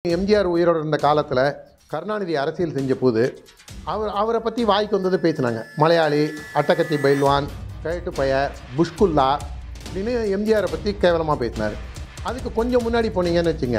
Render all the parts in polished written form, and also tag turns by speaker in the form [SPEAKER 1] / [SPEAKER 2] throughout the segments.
[SPEAKER 1] எம்ஜிஆர் உயிரோடு இருந்த காலத்தில் கருணாநிதி அரசியல் செஞ்ச போது அவரை பற்றி வாய்க்கு வந்தது பேசினாங்க. மலையாளி, அட்டகத்தி பைல்வான், கழட்டு பய, புஷ்குல்லா அப்படின்னு எம்ஜிஆரை பற்றி கேவலமாக பேசினார். அதுக்கு கொஞ்சம் முன்னாடி போனீங்கன்னு வச்சுங்க,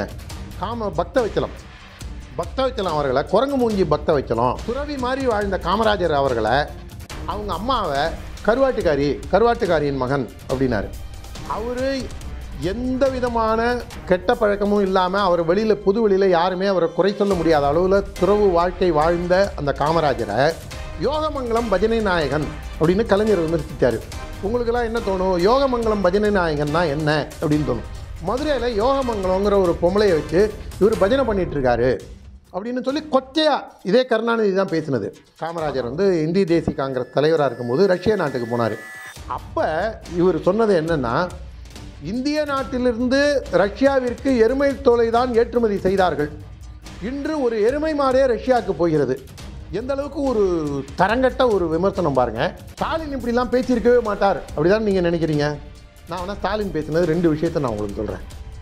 [SPEAKER 1] பக்தவச்சலம் அவர்களை குரங்கு மூஞ்சி பக்தவச்சலம், துறவி மாதிரி வாழ்ந்த காமராஜர் அவர்களை அவங்க அம்மாவை கருவாட்டுக்காரியின் மகன் அப்படின்னாரு. அவர் எந்த விதமான கெட்ட பழக்கமும் இல்லாமல் அவர் பொது வெளியில் யாருமே அவரை குறை சொல்ல முடியாத அளவில் துறவு வாழ்க்கை வாழ்ந்த அந்த காமராஜரை யோகமங்கலம் பஜனை நாயகன் அப்படின்னு கலைஞர் விமர்சித்தார். உங்களுக்கெல்லாம் என்ன தோணும்? யோகமங்கலம் பஜனை நாயகன்னா என்ன அப்படின்னு தோணும். மதுரையில் யோகமங்கலங்கிற ஒரு பொம்பளையை வச்சு இவர் பஜனை பண்ணிகிட்ருக்காரு அப்படின்னு சொல்லி கொச்சையாக இதே கருணாநிதி தான் பேசினது. காமராஜர் இந்திய தேசிய காங்கிரஸ் தலைவராக இருக்கும்போது ரஷ்ய நாட்டுக்கு போனார். அப்போ இவர் சொன்னது என்னென்னா, இந்திய நாட்டிலிருந்து ரஷ்யாவிற்கு எருமை தோலை தான் ஏற்றுமதி செய்தார்கள். இன்று ஒரு எருமை மாடே ரஷ்யாவுக்கு போகிறது. எந்த அளவுக்கு ஒரு தரங்கட்ட ஒரு விமர்சனம் பாருங்கள். ஸ்டாலின் இப்படிலாம் பேசியிருக்கவே மாட்டார் அப்படிதான் நீங்கள் நினைக்கிறீங்க. நான் வேணால் ஸ்டாலின் பேசினது 2 விஷயத்தை நான் உங்களுக்கு சொல்கிறேன்.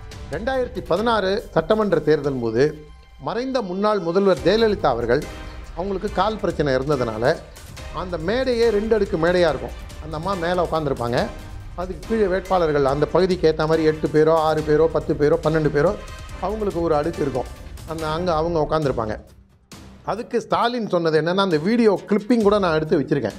[SPEAKER 1] 2016 சட்டமன்ற தேர்தல் போது மறைந்த முன்னாள் முதல்வர் ஜெயலலிதா அவர்கள் அவங்களுக்கு கால் பிரச்சனை இருந்ததுனால அந்த மேடையே 2 அடுக்கு மேடையாக இருக்கும். அந்த அம்மா மேலே உட்காந்துருப்பாங்க. அதுக்கு கீழே வேட்பாளர்கள் அந்த பகுதிக்கு ஏற்ற மாதிரி 8 பேரோ 6 பேரோ 10 பேரோ 12 பேரோ அவங்களுக்கு ஒரு அடுக்கு இருக்கும். அங்கே அவங்க உட்காந்துருப்பாங்க. அதுக்கு ஸ்டாலின் சொன்னது என்னென்னா, அந்த வீடியோ கிளிப்பிங் கூட நான் எடுத்து வச்சுருக்கேன்.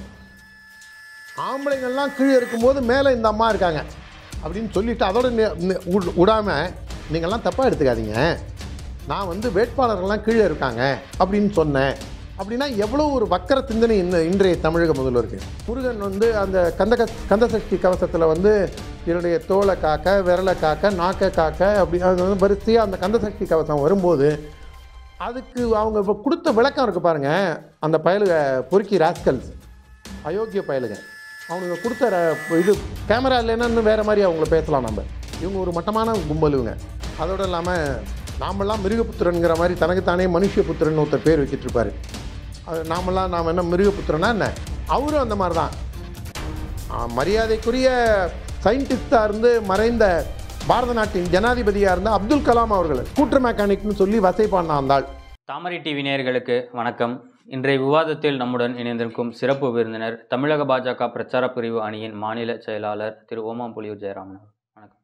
[SPEAKER 1] ஆம்பளைங்கள்லாம் கீழே இருக்கும்போது மேலே இந்த அம்மா இருக்காங்க அப்படின்னு சொல்லிவிட்டு அதோட விடாமல் நீங்கள்லாம் தப்பாக எடுத்துக்காதீங்க, நான் வேட்பாளர்கள்லாம் கீழே இருக்காங்க அப்படின்னு சொன்னேன் அப்படின்னா எவ்வளோ ஒரு வக்கர சிந்தனை இன்றைய தமிழக முதல்வருக்கு. முருகன் அந்த கந்தசஷ்டி கவசத்தில் என்னுடைய தோலை காக்க, விரலை காக்க, நாக்கை காக்க அப்படி அது வரிசையாக அந்த கந்தசஷ்டி கவசம் வரும்போது அதுக்கு அவங்க இப்போ கொடுத்த விளக்கம் இருக்குது பாருங்கள். அந்த பயலுக பொறுக்கி ராஸ்கல்ஸ், அயோக்கிய பயலுக, அவனுங்க கொடுத்த இது கேமரா இல்லைன்னா இன்னும் வேறு மாதிரி அவங்கள பேசலாம். இவங்க ஒரு மட்டமான கும்பலுங்க. அதோடு இல்லாமல் நாமெல்லாம் மிருகபுத்திரன்கிற மாதிரி தனக்குத்தானே மனுஷபுத்திரன் ஒருத்தர் பேர் வச்சுட்ருப்பார். அது நாம் என்ன மிருகபுத்திரனா என்ன? அவரும் அந்த மாதிரி தான். மரியாதைக்குரிய சயின்டிஸ்டாக இருந்து மறைந்த பாரத நாட்டின் ஜனாதிபதியாக இருந்த அப்துல் கலாம் அவர்கள் ஸ்கூட்டர் மெக்கானிக்னு சொல்லி வசைப்பான ஆண்டாள்.
[SPEAKER 2] தாமரை டிவி நேயர்களுக்கு வணக்கம். இன்றைய விவாதத்தில் நம்முடன் இணைந்திருக்கும் சிறப்பு விருந்தினர் தமிழக பாஜக பிரச்சார பிரிவு அணியின் மாநில செயலாளர் திரு ஓமாம்புலியூர் ஜெயராமன். வணக்கம்.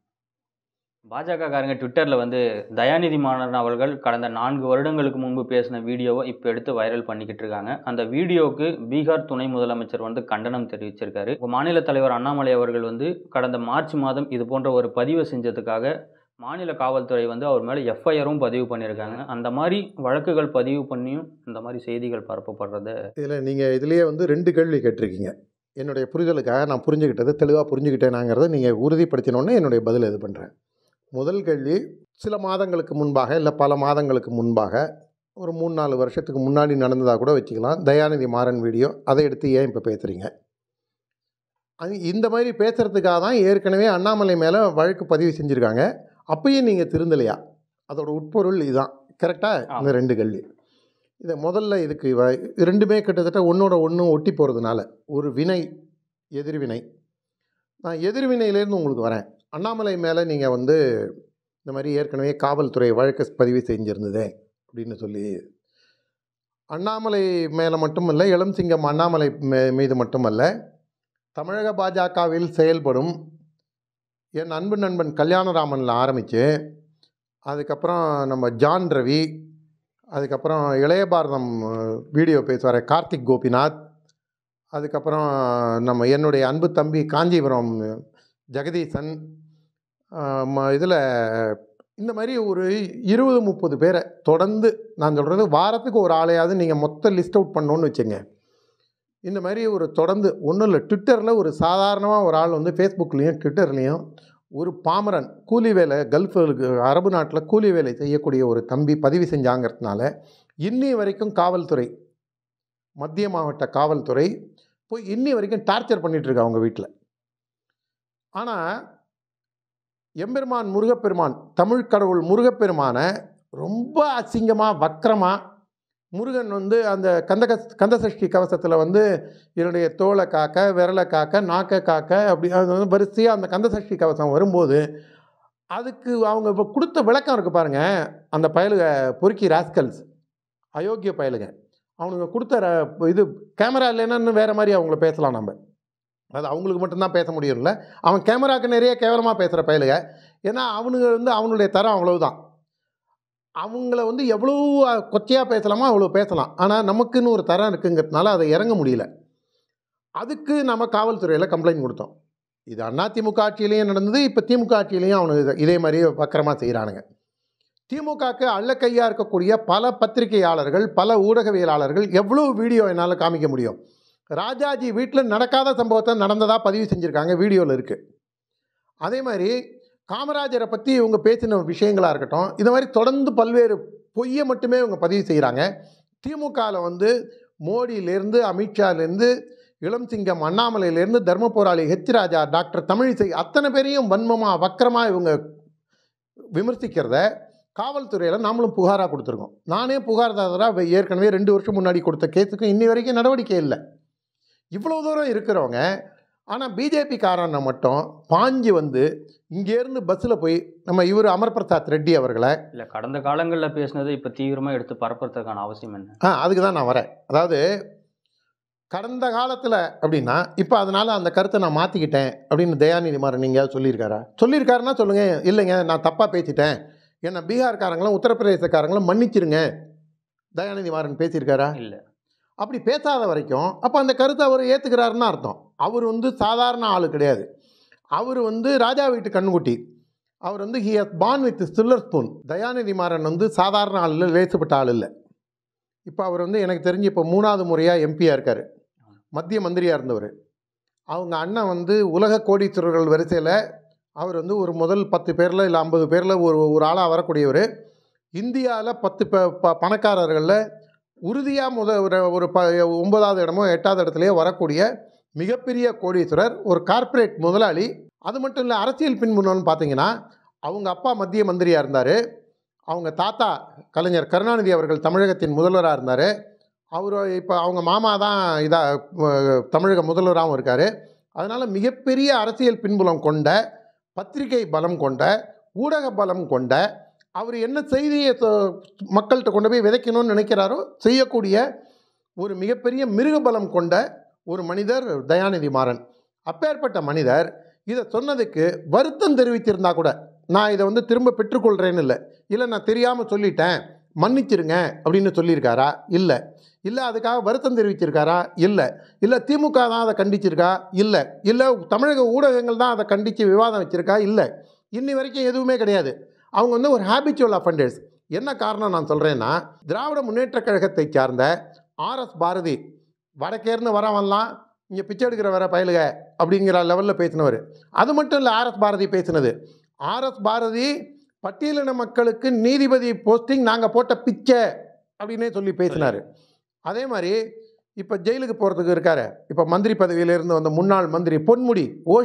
[SPEAKER 2] பாஜக காரங்க ட்விட்டரில் தயாநிதி மாறன் அவர்கள் கடந்த 4 வருடங்களுக்கு முன்பு பேசின வீடியோவை இப்போ எடுத்து வைரல் பண்ணிக்கிட்டு இருக்காங்க. அந்த வீடியோவுக்கு பீகார் துணை முதலமைச்சர் கண்டனம் தெரிவிச்சிருக்காரு. மாநில தலைவர் அண்ணாமலை அவர்கள் கடந்த மார்ச் மாதம் இது போன்ற ஒரு பதிவை செஞ்சதுக்காக மாநில காவல்துறை அவர் மேலே எஃப்ஐஆரும் பதிவு பண்ணியிருக்காங்க. அந்த மாதிரி வழக்குகள் பதிவு பண்ணியும் இந்த மாதிரி செய்திகள் பரப்பப்படுறது.
[SPEAKER 1] இதில் நீங்கள் இதுலேயே 2 கேள்வி கேட்டிருக்கீங்க. என்னுடைய புரிதலுக்காக நான் புரிஞ்சுக்கிட்டது தெளிவாக புரிஞ்சுக்கிட்டேனாங்கிறத நீங்கள் உறுதிப்படுத்தினோன்னே என்னுடைய பதில் இது பண்ணுறேன். முதல் கேள்வி, சில மாதங்களுக்கு முன்பாக இல்லை பல மாதங்களுக்கு முன்பாக ஒரு 3-4 வருஷத்துக்கு முன்னாடி நடந்ததாக கூட வச்சுக்கலாம், தயாநிதி மாறன் வீடியோ. அதை எடுத்து ஏன் இப்போ பேசுகிறீங்க? இந்த மாதிரி பேசுகிறதுக்காக தான் ஏற்கனவே அண்ணாமலை மேலே வழக்கு பதிவு செஞ்சுருக்காங்க. அப்பயும் நீங்கள் திருந்தலையா? அதோட உட்பொருள் இதுதான். கரெக்டாக? இந்த 2 கேள்வி. இதை முதல்ல இதுக்கு 2மே கிட்டத்தட்ட ஒன்றோட ஒன்று ஒட்டி போகிறதுனால ஒரு வினை, எதிர்வினை. நான் எதிர்வினையிலேருந்து உங்களுக்கு வரேன். அண்ணாமலை மேலே நீங்கள் இந்த மாதிரி ஏற்கனவே காவல்துறை வழக்கு பதிவு செஞ்சுருந்ததே அப்படின்னு சொல்லி, அண்ணாமலை மேலே மட்டுமல்ல, இளம்சிங்கம் அண்ணாமலை மீது மட்டுமல்ல, தமிழக பாஜகவில் செயல்படும் என் அன்பு நண்பன் கல்யாணராமனில் ஆரம்பித்து அதுக்கப்புறம் நம்ம ஜான் ரவி, அதுக்கப்புறம் இளைய பாரதம் வீடியோ பேசுவார் கார்த்திக் கோபிநாத், அதுக்கப்புறம் என்னுடைய அன்பு தம்பி காஞ்சிபுரம் ஜெகதீசன், இதில் இந்த மாதிரி ஒரு 20-30 பேரை தொடர்ந்து, நான் சொல்கிறது வாரத்துக்கு ஒரு ஆளையாவது நீங்கள் மொத்த லிஸ்ட் அவுட் பண்ணோன்னு வச்சுங்க. இந்த மாதிரி ஒரு தொடர்ந்து ஒன்றும் இல்லை, ட்விட்டரில் ஒரு சாதாரணமாக ஒரு ஆள் ஃபேஸ்புக்லேயும் ட்விட்டர்லேயும் ஒரு பாமரன் கூலி வேலை, கல்ஃபுக்கு அரபு நாட்டில் கூலி வேலை செய்யக்கூடிய ஒரு தம்பி பதிவு செஞ்சாங்கிறதுனால இன்னி வரைக்கும் காவல்துறை, மத்திய மாவட்ட காவல்துறை போய் இன்னி வரைக்கும் டார்ச்சர் பண்ணிகிட்ருக்கா அவங்க வீட்டில். ஆனால் எம்பெருமான் முருகப்பெருமான், தமிழ் கடவுள் முருகப்பெருமானை ரொம்ப அசிங்கமாக வக்கரமாக முருகன் அந்த கந்தசஷ்டி கவசத்தில் என்னுடைய தோலை காக்க, விரலை காக்க, நாக்கை காக்க அப்படி அது வரிசையாக அந்த கந்தசஷ்டி கவசம் வரும்போது அதுக்கு அவங்க இப்போ கொடுத்த விளக்கம் இருக்குது பாருங்கள். அந்த பயலுக பொறுக்கி ராஸ்கல்ஸ், அயோக்கிய பயலுங்க, அவனுங்க கொடுத்த இது கேமரா இல்லைன்னா இன்னும் வேறு மாதிரி அவங்கள பேசலாம் நம்ம. அது அவங்களுக்கு மட்டும்தான் பேச முடியும்ல. அவன் கேமராவுக்கு நிறைய கேவலமாக பேசுகிற பயலுக. ஏன்னா அவனுங்க வந்து அவனுடைய தரம் அவ்வளவுதான். அவங்கள வந்து எவ்வளோ கொச்சையாக பேசலாமோ அவ்வளோ பேசலாம். ஆனால் நமக்குன்னு ஒரு தரம் இருக்குங்கிறதுனால அதை இறங்க முடியல. அதுக்கு நம்ம காவல்துறையில் கம்ப்ளைண்ட் கொடுத்தோம். இது அதிமுக ஆட்சியிலையும் நடந்தது, இப்போ திமுக ஆட்சியிலையும் அவனுக்கு இதே மாதிரி வக்கரமாக செய்கிறானுங்க. திமுகவுக்கு அள்ளக்கையாக இருக்கக்கூடிய பல பத்திரிகையாளர்கள், பல ஊடகவியலாளர்கள் எவ்வளோ வீடியோ என்னால் காமிக்க முடியும். ராஜாஜி வீட்டில் நடக்காத சம்பவத்தை நடந்ததாக பதிவு செஞ்சுருக்காங்க, வீடியோவில் இருக்குது. அதே மாதிரி காமராஜரை பற்றி இவங்க பேசின விஷயங்களாக இருக்கட்டும், இது மாதிரி தொடர்ந்து பல்வேறு பொய்யை மட்டுமே இவங்க பதிவு செய்கிறாங்க. திமுகவில் வந்து மோடியிலேருந்து, அமித்ஷாலேருந்து, இளம் சிங்கம் அண்ணாமலையிலேருந்து, தர்ம போராளி ஹெச் ராஜா, டாக்டர் தமிழிசை, அத்தனை பேரையும் வன்மமாக வக்கரமாக இவங்க விமர்சிக்கிறத காவல்துறையில் நாமளும் புகாராக கொடுத்துருக்கோம். நானே புகார்தாரராக ஏற்கனவே 2 வருஷம் முன்னாடி கொடுத்த கேஸுக்கும் இன்னி வரைக்கும் நடவடிக்கை இல்லை. இவ்வளோ தூரம் இருக்கிறவங்க, ஆனால் பிஜேபிக்காரனை மட்டும் பாஞ்சு வந்து இங்கேருந்து பஸ்ஸில் போய் நம்ம இவர் அமர் பிரசாத் ரெட்டி அவர்களை
[SPEAKER 2] இல்லை கடந்த காலங்களில் பேசினது இப்போ தீவிரமாக எடுத்து பரப்புறதுக்கான அவசியம் என்ன?
[SPEAKER 1] அதுக்கு தான் நான் வரேன். அதாவது கடந்த காலத்தில் அப்படின்னா இப்போ அதனால் அந்த கருத்தை நான் மாற்றிக்கிட்டேன் அப்படின்னு தயாநிதி மாறன் நீங்கள் சொல்லியிருக்காருன்னா சொல்லுங்கள். இல்லைங்க நான் தப்பாக பேசிட்டேன், என்னை பீகார்காரங்களும் உத்தரப்பிரதேசக்காரங்களும் மன்னிச்சிருங்க, தயாநிதி மாறன் பேசியிருக்காரா?
[SPEAKER 2] இல்லை.
[SPEAKER 1] அப்படி பேசாத வரைக்கும் அப்போ அந்த கருத்தை அவர் ஏற்றுக்கிறாருன்னு அர்த்தம். அவர் வந்து சாதாரண ஆள் கிடையாது. அவர் வந்து ராஜா வீட்டு கண்ணுக்குட்டி. அவர் வந்து he has born with silver spoon. Dayanidhi Maran வந்து சாதாரண ஆள் இல்லை, லேசுப்பட்ட ஆள் இல்லை. இப்போ அவர் வந்து எனக்கு தெரிஞ்சு இப்போ 3வது முறையாக எம்பியாக இருக்கார், மத்திய மந்திரியாக இருந்தவர். அவங்க அண்ணன் வந்து உலக கோடீஸ்வரர்கள் வரிசையில் அவர் வந்து ஒரு முதல் 10 பேரில் இல்லை 50 பேரில் ஒரு ஆளாக வரக்கூடியவர். இந்தியாவில் 10 பணக்காரர்களில் உறுதியாக ஒரு 9வது இடமோ 8வது இடத்துலையோ வரக்கூடிய மிகப்பெரிய கோடீஸ்வரர், ஒரு கார்ப்பரேட் முதலாளி. அது மட்டும் இல்லை, அரசியல் பின்புலம்னு பார்த்தீங்கன்னா அவங்க அப்பா மத்திய மந்திரியாக இருந்தார், அவங்க தாத்தா கலைஞர் கருணாநிதி அவர்கள் தமிழகத்தின் முதல்வராக இருந்தார், அவர் இப்போ அவங்க மாமா தான் தமிழக முதல்வராகவும் இருக்கார். அதனால் மிகப்பெரிய அரசியல் பின்புலம் கொண்ட, பத்திரிகை பலம் கொண்ட, ஊடக பலம் கொண்ட, அவர் என்ன செய்தியை மக்கள்கிட்ட கொண்டு போய் விதைக்கணும்னு நினைக்கிறாரோ செய்யக்கூடிய ஒரு மிகப்பெரிய மிருக பலம் கொண்ட ஒரு மனிதர் தயாநிதி மாறன். அப்பேற்பட்ட மனிதர் இதை சொன்னதுக்கு வருத்தம் தெரிவித்திருந்தா கூட நான் இதை வந்து திரும்ப பெற்றுக்கொள்கிறேன்னு இல்லை நான் தெரியாமல் சொல்லிட்டேன் மன்னிச்சிருங்க அப்படின்னு சொல்லியிருக்காரா? இல்லை அதுக்காக வருத்தம் தெரிவிச்சிருக்காரா? இல்லை திமுக தான் அதை கண்டிச்சிருக்கா? இல்லை தமிழக ஊடகங்கள் தான் அதை கண்டித்து விவாதம் வச்சுருக்கா? இல்லை, இன்னி வரைக்கும் எதுவுமே கிடையாது. அவங்க வந்து ஒரு ஹேபிச்சுவல் அஃபெண்டர்ஸ். என்ன காரணம் நான் சொல்கிறேன்னா, திராவிட முன்னேற்றக் கழகத்தை சார்ந்த RS பாரதி, வடக்கேர்ந்து வரவன்லாம் இங்கே பிச்சை எடுக்கிற வர பயலுக அப்படிங்கிற லெவலில் பேசினவர். அது மட்டும் இல்லை, RS பாரதி பேசினது, RS பாரதி பட்டியலின மக்களுக்கு நீதிபதி போஸ்டிங் நாங்கள் போட்ட பிச்சை அப்படின்னே சொல்லி பேசினார். அதே மாதிரி இப்போ ஜெயிலுக்கு போகிறதுக்கு இருக்கார், இப்போ மந்திரி பதவியிலேருந்து வந்த முன்னாள் மந்திரி பொன்முடி,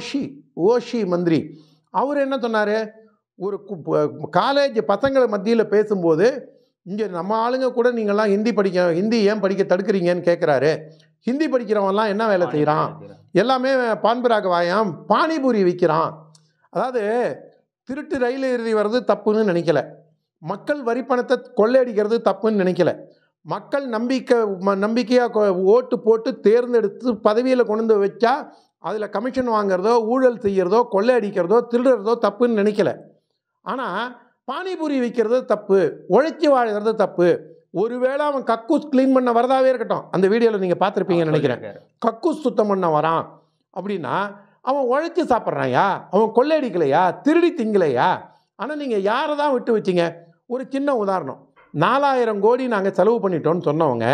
[SPEAKER 1] ஓஷி மந்திரி, அவர் என்ன சொன்னார்? ஒரு காலேஜ் பசங்களை மத்தியில் பேசும்போது, இங்கே நம்ம ஆளுங்க கூட நீங்கள்லாம் ஹிந்தி ஏன் படிக்க தடுக்கிறீங்கன்னு கேட்குறாரு. ஹிந்தி படிக்கிறவன்லாம் என்ன வேலை செய்கிறான்? எல்லாமே பான்பராக வாயாம் பானிபூரி விற்கிறான். அதாவது திருட்டு ரயில் இறுதி வர்றது தப்புன்னு நினைக்கல, மக்கள் வரி பணத்தை கொள்ளையடிக்கிறது தப்புன்னு நினைக்கல, மக்கள் நம்பிக்கையாக ஓட்டு போட்டு தேர்ந்தெடுத்து பதவியில் கொண்டு வந்து வச்சா அதில் கமிஷன் வாங்கிறதோ, ஊழல் செய்கிறதோ, கொள்ளையடிக்கிறதோ, திருடுறதோ தப்புன்னு நினைக்கல. ஆனால் பானிபூரி விற்கிறது தப்பு, உழைச்சி வாழ்கிறது தப்பு. ஒருவேளை அவன் கக்கூஸ் க்ளீன் பண்ண வரதாவே இருக்கட்டும், அந்த வீடியோவில் நீங்கள் பார்த்துருப்பீங்கன்னு நினைக்கிறேன், கக்கூஸ் சுத்தம் பண்ண வரான் அப்படின்னா அவன் உழைச்சி சாப்பிட்றாயா? அவன் கொள்ளையடிக்கலையா? திருடி திங்கலையா? ஆனால் நீங்கள் யாரை தான் விட்டு வச்சிங்க? ஒரு சின்ன உதாரணம், 4000 கோடி நாங்கள் செலவு பண்ணிட்டோன்னு சொன்னவங்க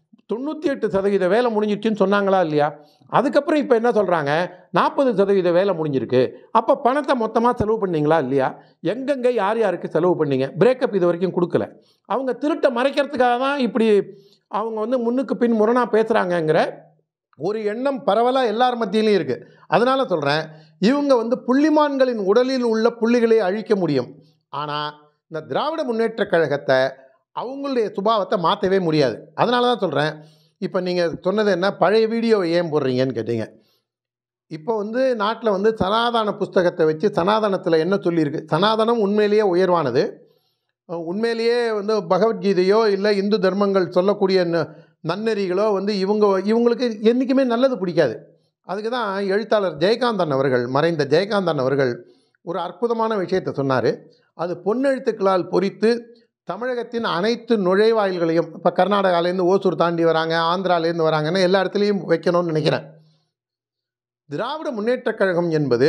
[SPEAKER 1] 98% வேலை முடிஞ்சிடுச்சுன்னு சொன்னாங்களா இல்லையா? அதுக்கப்புறம் இப்போ என்ன சொல்கிறாங்க? 40% வேலை முடிஞ்சிருக்கு. அப்போ பணத்தை மொத்தமாக செலவு பண்ணிங்களா இல்லையா? எங்கெங்கே யார் யாருக்கு செலவு பண்ணிங்க? பிரேக்கப் இது வரைக்கும் கொடுக்கல. அவங்க திருட்டை மறைக்கிறதுக்காக தான் இப்படி அவங்க வந்து முன்னுக்கு பின் முரணாக பேசுகிறாங்கங்கிற ஒரு எண்ணம் பரவலாக எல்லார் மத்தியிலையும் இருக்குது. அதனால் சொல்கிறேன், இவங்க வந்து புள்ளிமான்களின் உடலில் உள்ள புள்ளிகளை அழிக்க முடியும், ஆனால் இந்த திராவிட முன்னேற்றக் கழகத்தை அவங்களுடைய சுபாவத்தை மாற்றவே முடியாது. அதனால தான் சொல்கிறேன், இப்போ நீங்கள் சொன்னது என்ன, பழைய வீடியோவை ஏன் போடுறீங்கன்னு கேட்டீங்க. இப்போ வந்து நாட்டில் வந்து சனாதன புஸ்தகத்தை வச்சு சனாதனத்தில் என்ன சொல்லியிருக்கு, சனாதனம் உண்மையிலேயே உயர்வானது, உண்மையிலேயே வந்து பகவத்கீதையோ இல்லை இந்து தர்மங்கள் சொல்லக்கூடிய நன்னெறிகளோ வந்து இவங்களுக்கு என்றைக்குமே நல்லது பிடிக்காது. அதுக்கு தான் எழுத்தாளர் ஜெயகாந்தன் அவர்கள், மறைந்த ஜெயகாந்தன் அவர்கள் ஒரு அற்புதமான விஷயத்தை சொன்னார். அது பொன்னெழுத்துக்களால் பொறித்து தமிழகத்தின் அனைத்து நுழைவாயில்களையும், இப்போ கர்நாடகாலேருந்து ஓசூர் தாண்டி வராங்க, ஆந்திராலேருந்து வராங்கன்னா எல்லா இடத்துலையும் வைக்கணும்னு நினைக்கிறேன். திராவிட முன்னேற்றக் கழகம் என்பது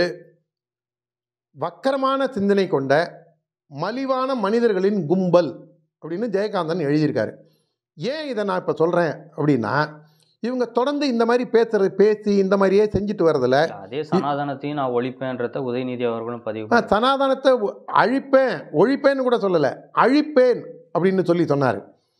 [SPEAKER 1] வக்கரமான சிந்தனை கொண்ட மலிவான மனிதர்களின் கும்பல் அப்படின்னு ஜெயகாந்தன் எழுதியிருக்காரு. ஏன் இதை நான் இப்போ சொல்கிறேன் அப்படின்னா, இவங்க தொடர்ந்து இந்த மாதிரி பேசி இந்த மாதிரியே செஞ்சுட்டு வரதில்ல.
[SPEAKER 2] அதே சனாதனத்தையும் நான் ஒழிப்பேன்றத உதயநிதி அவர்களும் பதிவு
[SPEAKER 1] சனாதனத்தை அழிப்பேன், ஒழிப்பேன்னு கூட சொல்லலை, அழிப்பேன் அப்படின்னு சொன்னார்.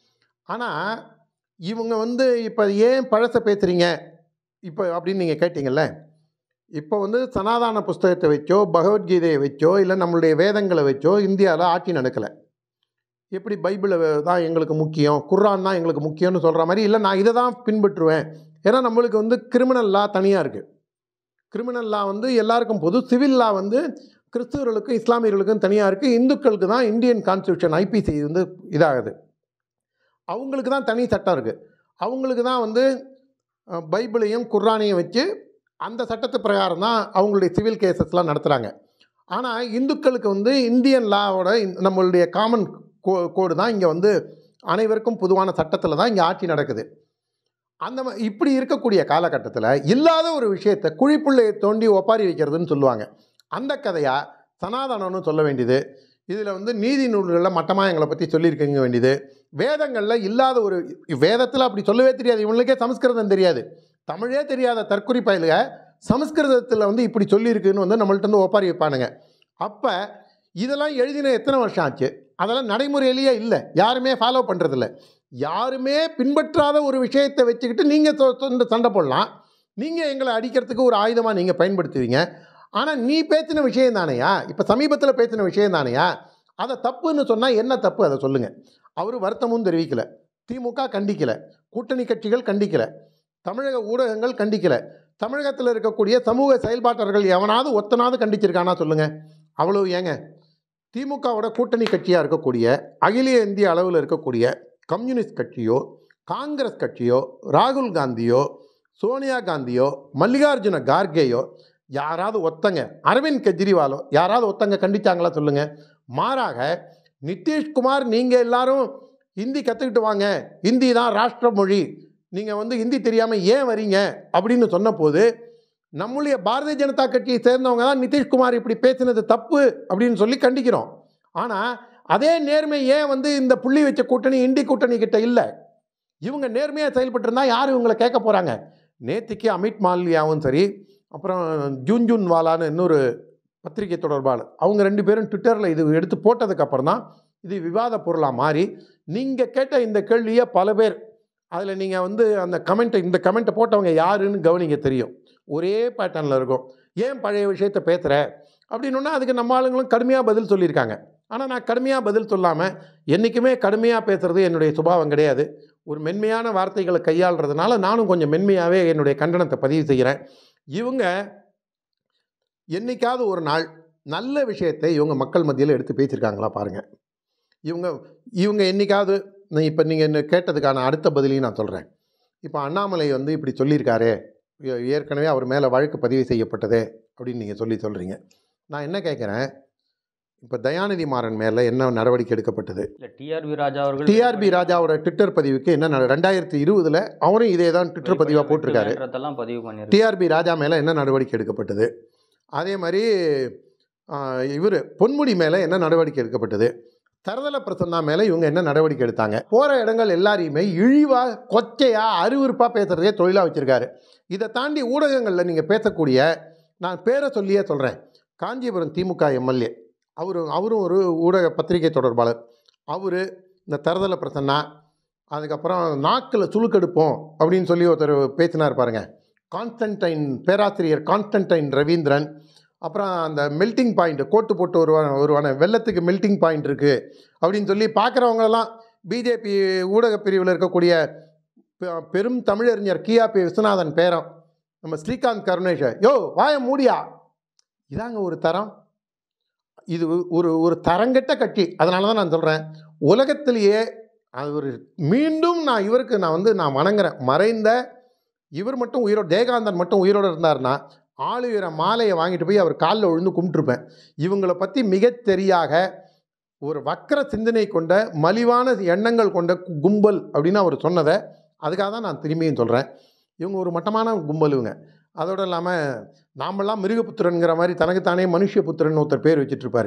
[SPEAKER 1] ஆனால் இவங்க வந்து இப்போ ஏன் பழசை பேசுகிறீங்க இப்போ அப்படின்னு நீங்கள் கேட்டிங்கல்ல. இப்போ வந்து சனாதன புஸ்தகத்தை வச்சோ பகவத்கீதையை வச்சோ இல்லை நம்மளுடைய வேதங்களை வச்சோ இந்தியாவில் ஆட்சி நடக்கலை. எப்படி பைபிளை தான் எங்களுக்கு முக்கியம், குர்ஆன் தான் எங்களுக்கு முக்கியம்னு சொல்கிற மாதிரி, இல்லை நான் இதை தான் பின்பற்றுவேன். ஏன்னா நம்மளுக்கு வந்து கிரிமினல் லா தனியாக இருக்குது. கிரிமினல் லா வந்து எல்லாருக்கும் பொது, சிவில் லா வந்து கிறிஸ்துவர்களுக்கும் இஸ்லாமியர்களுக்கும் தனியாக இருக்குது. இந்துக்களுக்கு தான் இந்தியன் கான்ஸ்டியூஷன் ஐபிசி வந்து இதாகுது, அவங்களுக்கு தான் தனி சட்டம் இருக்குது. அவங்களுக்கு தான் வந்து பைபிளையும் குர்ஆனையும் வச்சு அந்த சட்டத்து பிரகாரம் தான் அவங்களுடைய சிவில் கேசஸ்லாம் நடத்துகிறாங்க. ஆனால் இந்துக்களுக்கு வந்து இந்தியன் லாவோட நம்மளுடைய காமன் கோடு தான் இங்கே வந்து அனைவருக்கும் பொதுவான சட்டத்தில் தான் இங்கே ஆட்சி நடக்குது. இப்படி இருக்கக்கூடிய காலகட்டத்தில் இல்லாத ஒரு விஷயத்தை குழிப்புள்ளையை தோண்டி ஒப்பாரி வைக்கிறதுன்னு சொல்லுவாங்க. அந்த கதையாக சனாதனம்னு சொல்ல வேண்டியது, இதில் வந்து நீதி நூல்களில் மட்டமாக எங்களை பற்றி சொல்லியிருக்கங்க வேண்டியது, வேதங்களில் இல்லாத ஒரு வேதத்தில் அப்படி சொல்லவே தெரியாது, இவங்களுக்கே சமஸ்கிருதம் தெரியாது, தமிழே தெரியாத தற்குறி பயலுக சமஸ்கிருதத்தில் வந்து இப்படி சொல்லியிருக்குன்னு வந்து நம்மள்ட்ட வந்து ஒப்பாரி வைப்பானுங்க. அப்போ இதெல்லாம் எழுதின எத்தனை வருஷம் ஆச்சு? அதெல்லாம் நடைமுறையிலேயே இல்லை, யாருமே ஃபாலோ பண்ணுறதில்ல. யாருமே பின்பற்றாத ஒரு விஷயத்தை வச்சுக்கிட்டு நீங்கள் சண்டை போடலாம், நீங்கள் எங்களை அடிக்கிறதுக்கு ஒரு ஆயுதமாக நீங்கள் பயன்படுத்துவீங்க. ஆனால் நீ பேசின விஷயம் தானையா, இப்போ சமீபத்தில் பேசின விஷயம் தானையா, அதை தப்புன்னு சொன்னால் என்ன தப்பு அதை சொல்லுங்கள். அவர் வருத்தமும் தெரிவிக்கலை, திமுக கண்டிக்கலை, கூட்டணி கட்சிகள் கண்டிக்கலை, தமிழக ஊடகங்கள் கண்டிக்கலை, தமிழகத்தில் இருக்கக்கூடிய சமூக செயல்பாட்டர்கள் எவனாவது ஒத்தனாவது கண்டிச்சிருக்கானா சொல்லுங்கள். அவ்வளவு ஏங்க, திமுகவோட கூட்டணி கட்சியாக இருக்கக்கூடிய அகில இந்திய அளவில் இருக்கக்கூடிய கம்யூனிஸ்ட் கட்சியோ காங்கிரஸ் கட்சியோ ராகுல் காந்தியோ சோனியா காந்தியோ மல்லிகார்ஜுன கார்கேயோ யாராவது ஒத்தங்க, அரவிந்த் கெஜ்ரிவாலோ யாராவது ஒத்தங்க கண்டிச்சாங்களா சொல்லுங்கள். மாறாக நிதிஷ்குமார் நீங்கள் எல்லாரும் ஹிந்தி கற்றுக்கிட்டு வாங்க, ஹிந்தி தான் ராஷ்டிர மொழி, நீங்கள் வந்து ஹிந்தி தெரியாமல் ஏன் வரீங்க அப்படின்னு சொன்னபோது நம்முடைய பாரதிய ஜனதா கட்சியை சேர்ந்தவங்க தான் நிதிஷ்குமார் இப்படி பேசினது தப்பு அப்படின்னு சொல்லி கண்டிக்கிறோம். ஆனால் அதே நேர்மை ஏன் வந்து இந்த புள்ளி வச்ச கூட்டணி இண்டி கூட்டணி கிட்ட இல்லை? இவங்க நேர்மையாக செயல்பட்டுருந்தா யார் இவங்களை கேட்க போகிறாங்க? நேற்றுக்கு அமித் மால்வியாவும் சரி, அப்புறம் ஜூன்வாலான்னு இன்னொரு பத்திரிகை தொடர்பாளர், அவங்க 2 பேரும் ட்விட்டரில் இது எடுத்து போட்டதுக்கப்புறம் தான் இது விவாத பொருளாக மாறி, நீங்கள் கேட்ட இந்த கேள்வியை பல பேர் அதில் நீங்கள் வந்து அந்த இந்த கமெண்ட்டை போட்டவங்க யாருன்னு கவனிங்க, தெரியும், ஒரே பேட்டர்னில் இருக்கும். ஏன் பழைய விஷயத்தை பேசுகிற அப்படின்னா அதுக்கு நம்ம ஆளுங்களும் கடுமையாக பதில் சொல்லியிருக்காங்க. ஆனால் நான் கடுமையாக பதில் சொல்லாமல், என்றைக்குமே கடுமையாக பேசுகிறது என்னுடைய சுபாவம் கிடையாது. ஒரு மென்மையான வார்த்தைகளை கையாளுறதுனால நானும் கொஞ்சம் மென்மையாகவே என்னுடைய கண்டனத்தை பதிவு செய்கிறேன். இவங்க என்றைக்காவது ஒரு நாள் நல்ல விஷயத்தை இவங்க மக்கள் மத்தியில் எடுத்து பேசியிருக்காங்களா பாருங்கள். இவங்க என்றைக்காவது, இப்போ நீங்கள் என்ன கேட்டதுக்கான அடுத்த பதிலையும் நான் சொல்கிறேன். இப்போ அண்ணாமலை வந்து இப்படி சொல்லியிருக்காரே, ஏற்கனவே அவர் மேலே வழக்கு பதிவு செய்யப்பட்டதே அப்படின்னு நீங்கள் சொல்கிறீங்க. நான் என்ன கேட்குறேன், இப்போ தயாநிதி மாறன் மேலே என்ன நடவடிக்கை எடுக்கப்பட்டது? டிஆர்பி ராஜாவோட ட்விட்டர் பதிவுக்கு என்ன 2020 அவரும் இதே தான் ட்விட்டர் பதிவாக போட்டிருக்காரு. டிஆர்பி ராஜா மேலே என்ன நடவடிக்கை எடுக்கப்பட்டது? அதே மாதிரி இவர் பொன்முடி மேலே என்ன நடவடிக்கை எடுக்கப்பட்டது? தரதல பிரசன்னா மேலே இவங்க என்ன நடவடிக்கை எடுத்தாங்க? போகிற இடங்கள் எல்லாரையுமே இழிவாக கொச்சையாக அருவருப்பாக பேசுகிறதே தொழிலாக வச்சுருக்காரு. இதை தாண்டி ஊடகங்களில் நீங்கள் பேசக்கூடிய, நான் பேரை சொல்லியே சொல்கிறேன், காஞ்சிபுரம் திமுக எம்எல்ஏ, அவரும் ஒரு ஊடக பத்திரிகை தொடர்பாளர், அவர் இந்த தரதல பிரசன்னா, அதுக்கப்புறம் நாக்கில் சுழுக்கெடுப்போம் அப்படின்னு சொல்லி ஒருத்தர் பேசினார் பாருங்கள், பேராசிரியர் கான்ஸ்டன்டைன் ரவீந்திரன், அப்புறம் அந்த மெல்ட்டிங் பாயிண்ட் கோட்டு போட்டு ஒருவான வெள்ளத்துக்கு மெல்ட்டிங் பாயிண்ட் இருக்குது அப்படின்னு சொல்லி பார்க்குறவங்களெல்லாம் பிஜேபி ஊடக பிரிவில் இருக்கக்கூடிய பெரும் தமிழறிஞர் கியாபி விஸ்வநாதன் பேரம், நம்ம ஸ்ரீகாந்த் கருணேஷை யோ வாய மூடியா, இதாங்க ஒரு தரம். இது ஒரு தரங்கெட்ட கட்சி. அதனால தான் நான் சொல்கிறேன், உலகத்திலேயே அது ஒரு மீண்டும் நான் வணங்குறேன். மறைந்த இவர் மட்டும் உயிரோடு, ஜெயகாந்தன் மட்டும் உயிரோடு இருந்தார்னா ஆளுயர மாலையை வாங்கிட்டு போய் அவர் காலில் விழுந்து கும்பிட்டுருப்பேன். இவங்களை பற்றி மிகச்சரியாக ஒரு வக்கர சிந்தனை கொண்ட மலிவான எண்ணங்கள் கொண்ட கும்பல் அப்படின்னு அவர் சொன்னதை அதுக்காக தான் நான் திரும்பியும் சொல்கிறேன். இவங்க ஒரு மட்டமான கும்பல் இவங்க. அதோடு இல்லாமல் நாமெல்லாம் மிருகபுத்திரன்கிற மாதிரி தனக்குத்தானே மனுஷபுத்திரன் ஒருத்தர் பேர் வச்சுட்ருப்பார்.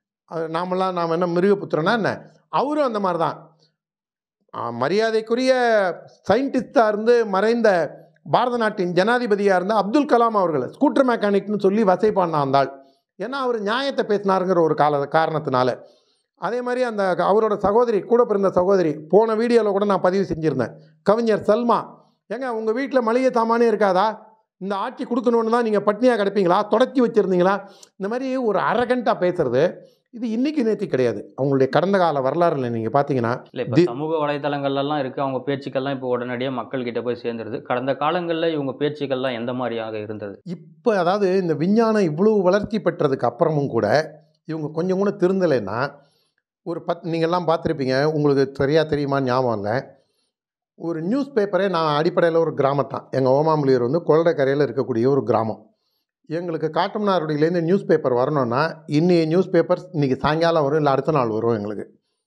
[SPEAKER 1] நாம் என்ன மிருகபுத்திரனா என்ன? அவரும் அந்த மாதிரி தான். மரியாதைக்குரிய சயின்டிஸ்டாக இருந்து மறைந்த பாரத நாட்டின் ஜனாதிபதியாக இருந்த அப்துல் கலாம் அவர்கள் ஸ்கூட்டர் மெக்கானிக்னு சொல்லி வசை பண்ண வந்தாள். ஏன்னா அவர் நியாயத்தை பேசினாருங்கிற ஒரு காரணத்தினால. அதே மாதிரி அந்த அவரோட சகோதரி, கூட பிறந்த சகோதரி, போன வீடியோவில் கூட நான் பதிவு செஞ்சுருந்தேன், கவிஞர் சல்மா. ஏங்க உங்கள் வீட்டில் மளிகை சாமானே இருக்காதா? இந்த ஆட்சி கொடுக்கணுன்னு தான் நீங்கள் பட்னியாக கிடப்பீங்களா? தொடச்சி வச்சுருந்தீங்களா? இந்த மாதிரி ஒரு அரகண்ட்டாக பேசுறது இது இன்னைக்கு நேற்று கிடையாது. அவங்களுடைய கடந்த கால வரலாறுல நீங்கள் பார்த்தீங்கன்னா,
[SPEAKER 2] இல்லை இப்போ சமூக வலைதளங்கள்லாம் இருக்குது, அவங்க பேச்சுக்கள்லாம் இப்போ உடனடியாக மக்கள்கிட்ட போய் சேர்ந்துருது. கடந்த காலங்களில் இவங்க பேச்சுக்கள்லாம் எந்த மாதிரியாக இருந்தது?
[SPEAKER 1] இப்போ அதாவது இந்த விஞ்ஞானம் இவ்வளோ வளர்ச்சி பெற்றதுக்கு அப்புறமும் கூட இவங்க கொஞ்சம் கூட திருந்தலைன்னா, ஒரு நீங்கள்லாம் பார்த்துருப்பீங்க, உங்களுக்கு தெரியுமான்னு ஞாபகம் இல்லை. ஒரு நியூஸ் பேப்பரே, நான் அடிப்படையில் ஒரு கிராமத்தான், எங்கள் ஓமாம்புலியூர் வந்து கொள்ளைக்கரையில் இருக்கக்கூடிய ஒரு கிராமம். எங்களுக்கு காட்டுமன்னார்குடியிலேருந்து நியூஸ் பேப்பர் வரணும்னா இன்னைய நியூஸ் பேப்பர்ஸ் இன்றைக்கி சாயங்காலம் வரும், இல்லை அடுத்த நாள் வரும் எங்களுக்கு.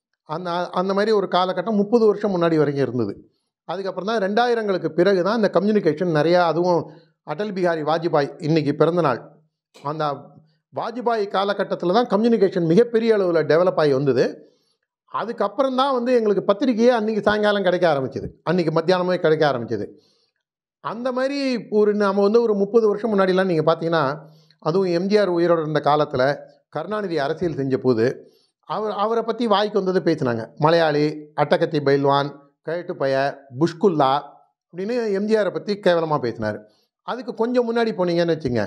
[SPEAKER 1] அந்த மாதிரி ஒரு காலகட்டம் 30 வருஷம் முன்னாடி வரைக்கும் இருந்தது. அதுக்கப்புறம் தான் 2000ங்களுக்கு பிறகு தான் இந்த கம்யூனிகேஷன் நிறையா, அதுவும் அடல் பிஹாரி வாஜ்பாய் இன்றைக்கி பிறந்தநாள், அந்த வாஜ்பாய் காலகட்டத்தில் தான் கம்யூனிகேஷன் மிகப்பெரிய அளவில் டெவலப் ஆகி வந்தது. அதுக்கப்புறம் தான் வந்து எங்களுக்கு பத்திரிக்கையே அன்றைக்கி சாயங்காலம் கிடைக்க ஆரம்பிச்சிது, அன்றைக்கி மத்தியானமே கிடைக்க ஆரம்பிச்சிது. அந்த மாதிரி நம்ம வந்து ஒரு 30 வருஷம் முன்னாடிலாம் நீங்கள் பார்த்தீங்கன்னா, அதுவும் எம்ஜிஆர் உயிரோடு இருந்த காலத்தில் கருணாநிதி அரசியல் செஞ்ச போது அவரை பற்றி வாய்க்கு வந்தது பேசினாங்க. மலையாளி, அட்டகத்தி பைல்வான், கயட்டு பய, புஷ்குல்லா அப்படின்னு எம்ஜிஆரை பற்றி கேவலமாக பேசினார். அதுக்கு கொஞ்சம் முன்னாடி போனீங்கன்னு வச்சுங்க,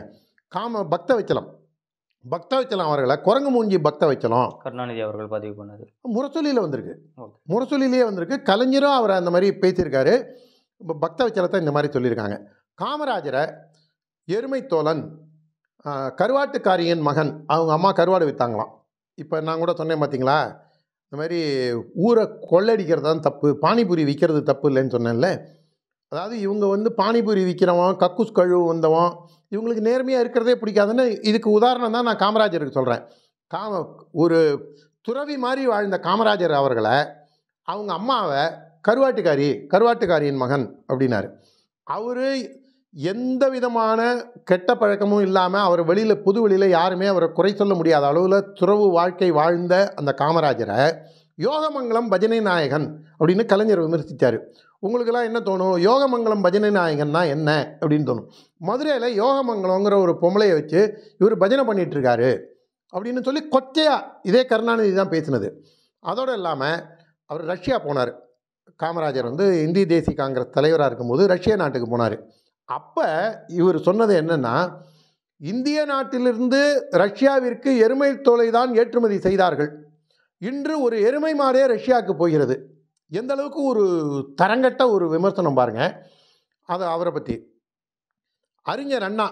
[SPEAKER 1] பக்தவச்சலம் அவர்களை குரங்கு மூஞ்சி பக்தவச்சலம்
[SPEAKER 2] கருணாநிதி அவர்கள் பதிவு பண்ணது
[SPEAKER 1] முரசொலியில் வந்திருக்கு, முரசொலியிலேயே வந்திருக்கு. கலைஞரும் அவரை அந்த மாதிரி பேசியிருக்காரு. இப்போ பக்தவச்சலத்தை இந்த மாதிரி சொல்லியிருக்காங்க. காமராஜரை எருமை தோழன், கருவாட்டுக்காரியின் மகன், அவங்க அம்மா கருவாடு விற்றாங்களாம். இப்போ நான் கூட சொன்னேன் பார்த்தீங்களா, இந்த மாதிரி ஊரை கொள்ளடிக்கிறது தான் தப்பு, பானிபூரி விற்கிறது தப்பு இல்லைன்னு சொன்னேன்ல. அதாவது இவங்க வந்து பானிபூரி விற்கிறவன், கக்கூஸ் கழுவு வந்தவன், இவங்களுக்கு நேர்மையாக இருக்கிறதே பிடிக்காதுன்னு இதுக்கு உதாரணம் தான் நான் காமராஜருக்கு சொல்கிறேன். ஒரு துறவி மாதிரி வாழ்ந்த காமராஜர் அவர்களை அவங்க அம்மாவை கருவாட்டுக்காரியின் மகன் அப்படின்னாரு. அவர் எந்த விதமான கெட்ட பழக்கமும் இல்லாமல் அவர் பொது வெளியில் யாருமே அவரை குறை சொல்ல முடியாத அளவில் துறவு வாழ்க்கை வாழ்ந்த அந்த காமராஜரை யோகமங்கலம் பஜனை நாயகன் அப்படின்னு கலைஞர் விமர்சித்தார். உங்களுக்கெல்லாம் என்ன தோணும்? யோகமங்கலம் பஜனை நாயகன்னா என்ன அப்படின்னு தோணும். மதுரையில் யோகமங்கலங்கிற ஒரு பொம்பளையை வச்சு இவர் பஜனை பண்ணிகிட்ருக்காரு அப்படின்னு சொல்லி கொச்சையாக இதே கருணாநிதி தான் பேசினது. அதோடு இல்லாமல் அவர் ரஷ்யா போனார். காமராஜர் வந்து இந்திய தேசிய காங்கிரஸ் தலைவராக இருக்கும்போது ரஷ்யா நாட்டுக்கு போனார். அப்போ இவர் சொன்னது என்னென்னா, இந்திய நாட்டிலிருந்து ரஷ்யாவிற்கு எருமை தோலை தான் ஏற்றுமதி செய்தார்கள், இன்று ஒரு எருமை மாடே ரஷ்யாவுக்கு போகிறது. எந்த அளவுக்கு ஒரு தரங்கட்ட ஒரு விமர்சனம் பாருங்கள். அது அவரை பற்றி. அறிஞர் அண்ணா,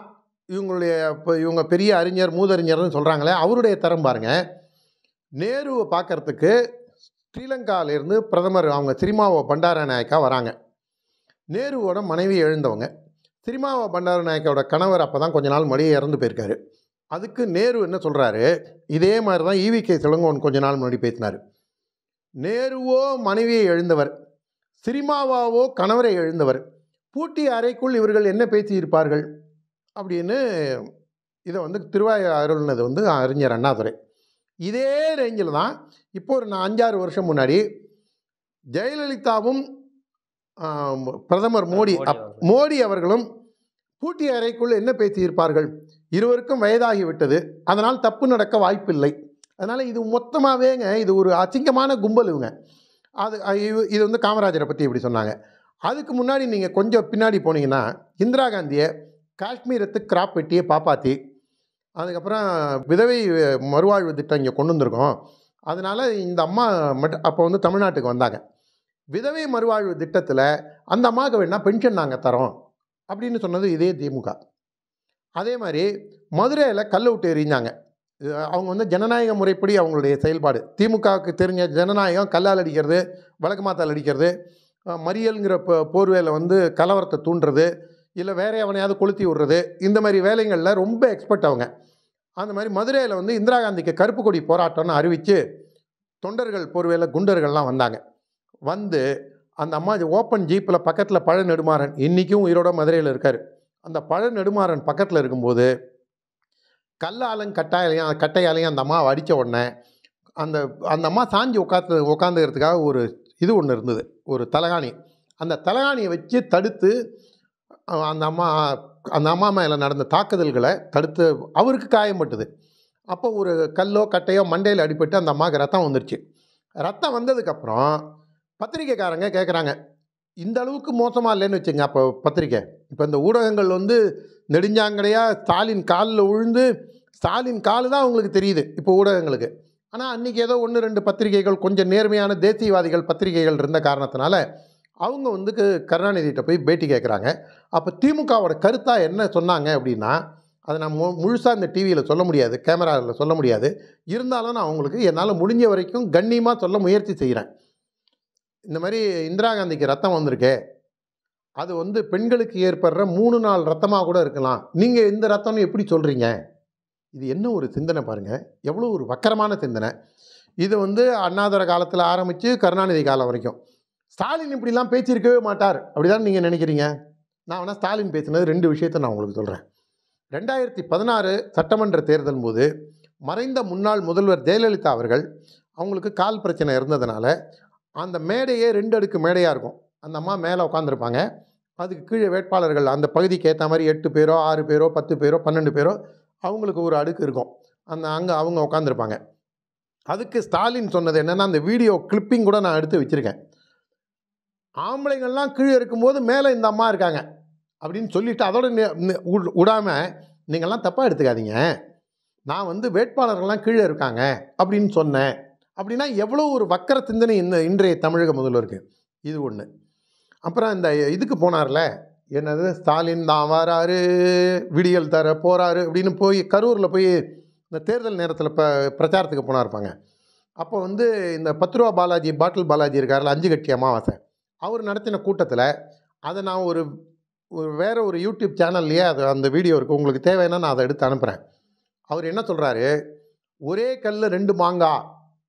[SPEAKER 1] இவங்க பெரிய அறிஞர், மூதறிஞர்னு சொல்கிறாங்களே, அவருடைய தரம் பாருங்கள். நேருவை பார்க்குறதுக்கு ஸ்ரீலங்காவிலேருந்து பிரதமர் அவங்க சிறிமாவோ பண்டாரநாயக்கா வராங்க. நேருவோட மனைவி எழுந்தவங்க. சிறிமாவோ பண்டாரநாயக்காவோட கணவர் அப்போ தான் கொஞ்ச நாள் முன்னாடியே இறந்து போயிருக்காரு. அதுக்கு நேரு என்ன சொல்கிறாரு, இதே மாதிரி தான் ஈவிகே சிலங்கோன் கொஞ்ச நாள் முன்னாடி பேசினார். நேருவோ மனைவியை எழுந்தவர், சிறிமாவாவோ கணவரை எழுந்தவர், பூட்டிய அறைக்குள் இவர்கள் என்ன பேசியிருப்பார்கள் அப்படின்னு இதை வந்து திருவாய் அருள்னது வந்து அறிஞர் அண்ணாதுரை. இதே ரேஞ்சில் தான் இப்போ ஒரு 5-6 வருஷம் முன்னாடி ஜெயலலிதாவும் பிரதமர் மோடி அவர்களும் பூட்டிய அறைக்குள் என்ன பேசியிருப்பார்கள், இருவருக்கும் வயதாகிவிட்டது, அதனால் தப்பு நடக்க வாய்ப்பில்லை. அதனால் இது மொத்தமாகவேங்க இது ஒரு அசிங்கமான கும்பல் இவங்க. இது வந்து காமராஜரை பற்றி இப்படி சொன்னாங்க. அதுக்கு முன்னாடி நீங்கள் கொஞ்சம் பின்னாடி போனீங்கன்னா, இந்திரா காந்தியை காஷ்மீரத்து கிராப் வெட்டியை பாப்பாத்தி, அதுக்கப்புறம் விதவை மறுவாழ்வு திட்டம் இங்கே கொண்டு வந்திருக்கோம், அதனால் இந்த அம்மா மட்டும் அப்போ வந்து தமிழ்நாட்டுக்கு வந்தாங்க. விதவை மறுவாழ்வு திட்டத்தில் அந்த அம்மாவுக்கு வேணால் பென்ஷன் நாங்கள் தரோம் அப்படின்னு சொன்னது இதே திமுக. அதே மாதிரி மதுரையில் கல்லை விட்டு எறிஞ்சாங்க. அவங்க வந்து ஜனநாயக முறைப்படி அவங்களுடைய செயல்பாடு. திமுகவுக்கு தெரிஞ்ச ஜனநாயகம் கல்லால் அடிக்கிறது, விளக்கு மாத்தால் அடிக்கிறது, மறியல்ங்கிற போர்வையில் வந்து கலவரத்தை தூண்டுறது, இல்லை வேற எவனையாவது கொளுத்தி விடுறது, இந்த மாதிரி வேலைகளில் ரொம்ப எக்ஸ்பர்ட் அவங்க. அந்த மாதிரி மதுரையில் வந்து இந்திரா காந்திக்கு கருப்பு கொடி போராட்டம்னு அறிவித்து தொண்டர்கள் போர்வையில் குண்டர்கள்லாம் வந்தாங்க. வந்து அந்த அம்மா ஓப்பன் ஜீப்பில் பக்கத்தில் பழ நெடுமாறன் இன்றைக்கும் உயிரோட மதுரையில் இருக்கார். அந்த பழ நெடுமாறன் பக்கத்தில் இருக்கும்போது கல்லாலையும் கட்டையாலையும் அந்த அம்மாவை அடித்த உடனே அந்த அந்த அம்மா சாஞ்சி உட்காந்துக்கிறதுக்காக ஒரு இது ஒன்று இருந்தது, ஒரு தலகாணி. அந்த தலகாணியை வச்சு தடுத்து அந்த அம்மா மேலே நடந்த தாக்குதல்களை தடுத்து அவருக்கு காயம்பட்டுது. அப்போ ஒரு கல்லோ கட்டையோ மண்டையில் அடிபட்டு அந்த அம்மாவுக்கு ரத்தம் வந்துருச்சு. ரத்தம் வந்ததுக்கப்புறம் பத்திரிக்கைக்காரங்க கேட்குறாங்க, இந்த அளவுக்கு மோசமாக இல்லைன்னு வச்சுங்க. அப்போ பத்திரிக்கை இப்போ இந்த ஊடகங்கள் வந்து நெடுஞ்சாங்கடையாக ஸ்டாலின் காலில் விழுந்து ஸ்டாலின் கால் தான் அவங்களுக்கு தெரியுது இப்போ ஊடகங்களுக்கு. ஆனால் அன்றைக்கி ஏதோ 1-2 பத்திரிகைகள் கொஞ்சம் நேர்மையான தேசியவாதிகள் பத்திரிகைகள் இருந்த காரணத்தினால அவங்க வந்து கருணாநிதிகிட்ட போய் பேட்டி கேட்குறாங்க. அப்போ திமுகவோட கருத்தாக என்ன சொன்னாங்க அப்படின்னா, அதை நான் முழுசாக இந்த டிவியில் சொல்ல முடியாது, கேமராவில் சொல்ல முடியாது. இருந்தாலும் நான் அவங்களுக்கு என்னால் முடிஞ்ச வரைக்கும் கண்ணியமாக சொல்ல முயற்சி செய்கிறேன். இந்த மாதிரி இந்திரா காந்திக்கு ரத்தம் வந்திருக்கே, அது வந்து பெண்களுக்கு ஏற்படுற 3 நாள் ரத்தமாக கூட இருக்கலாம். நீங்கள் இந்த ரத்தம்னு எப்படி சொல்கிறீங்க? இது என்ன ஒரு சிந்தனை பாருங்கள், எவ்வளோ ஒரு வக்கரமான சிந்தனை. இது வந்து அண்ணாதுரை காலத்தில் ஆரம்பித்து கருணாநிதி காலம் வரைக்கும். ஸ்டாலின் இப்படிலாம் பேச்சிருக்கவே மாட்டார் அப்படிதான் நீங்கள் நினைக்கிறீங்க. நான் வேணால் ஸ்டாலின் பேசினது 2 விஷயத்தை நான் உங்களுக்கு சொல்கிறேன். 2016 சட்டமன்ற தேர்தல் போது மறைந்த முன்னாள் முதல்வர் ஜெயலலிதா அவர்கள் அவங்களுக்கு கால் பிரச்சனை இருந்ததுனால அந்த மேடையே 2 அடுக்கு மேடையாக இருக்கும். அந்த அம்மா மேலே உட்காந்துருப்பாங்க, அதுக்கு கீழே வேட்பாளர்கள் அந்த பகுதிக்கு ஏற்ற மாதிரி 8 பேரோ 6 பேரோ 10 பேரோ 12 பேரோ அவங்களுக்கு ஒரு அடுக்கு இருக்கும். அங்கே அவங்க உட்காந்துருப்பாங்க. அதுக்கு ஸ்டாலின் சொன்னது என்னென்னா, அந்த வீடியோ கிளிப்பிங் கூட நான் எடுத்து வச்சுருக்கேன். ஆம்பளைங்கள்லாம் கீழே இருக்கும்போது மேலே இந்த அம்மா இருக்காங்க அப்படின்னு சொல்லிவிட்டு அதோட விடாமல் நீங்கள்லாம் தப்பாக எடுத்துக்காதீங்க, நான் வந்து வேட்பாளர்கள்லாம் கீழே இருக்காங்க அப்படின்னு சொன்னேன். அப்படின்னா எவ்வளோ ஒரு வக்கர சிந்தனை இன்றைய தமிழக முதல்வருக்கு. இது ஒன்று. அப்புறம் இந்த இதுக்கு போனார்ல, என்னது ஸ்டாலின் தான் வராரு, விடியல் தர போகிறாரு அப்படின்னு போய் கரூரில் போய் இந்த தேர்தல் நேரத்தில் பிரச்சாரத்துக்கு போனார்ப்பாங்க. அப்போ வந்து இந்த 10 ரூபா பாலாஜி, பாட்டில் பாலாஜி இருக்கார்ல, 5 கட்சி அமாவாசை, அவர் நடத்தின கூட்டத்தில் அதை நான் வேறு ஒரு யூடியூப் சேனல்லையே அந்த வீடியோ இருக்குது, உங்களுக்கு தேவைன்னா நான் அதை எடுத்து அனுப்புகிறேன். அவர் என்ன சொல்கிறாரு, ஒரே கல்ல 2 மாங்காய்,